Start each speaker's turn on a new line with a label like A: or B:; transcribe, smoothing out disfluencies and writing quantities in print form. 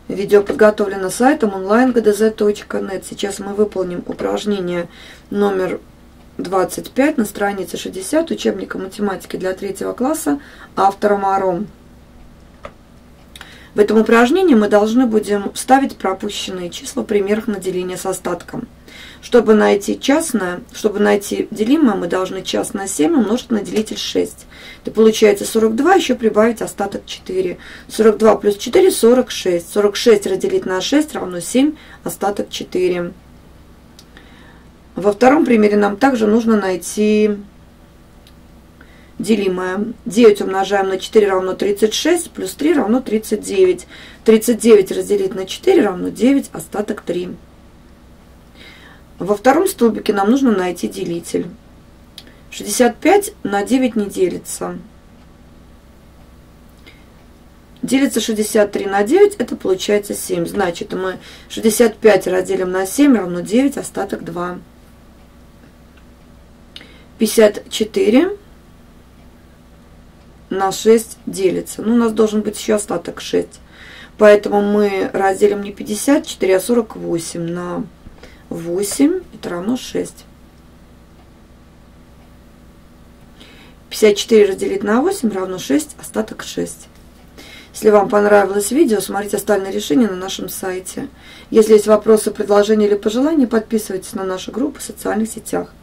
A: Видео подготовлено сайтом online.gdz.net. Сейчас мы выполним упражнение номер 25 на странице 60 учебника математики для 3 класса автора Маром. В этом упражнении мы должны будем вставить пропущенные числа в примерах на деление с остатком. Чтобы найти делимое, мы должны час на 7 умножить на делитель 6. Это получается 42, еще прибавить остаток 4. 42 плюс 4 – 46. 46 разделить на 6 равно 7, остаток 4. Во втором примере нам также нужно найти делимое. 9 умножаем на 4 равно 36, плюс 3 равно 39. 39 разделить на 4 равно 9, остаток 3. Во втором столбике нам нужно найти делитель. 65 на 9 не делится. Делится 63 на 9, это получается 7. Значит, мы 65 разделим на 7 равно 9, остаток 2. 54 на 6 делится. Ну, у нас должен быть еще остаток 6. Поэтому мы разделим не 54, а 48 на 8. Это равно 6. 54 разделить на 8 равно 6, остаток 6. Если вам понравилось видео, смотрите остальные решения на нашем сайте. Если есть вопросы, предложения или пожелания, подписывайтесь на наши группы в социальных сетях.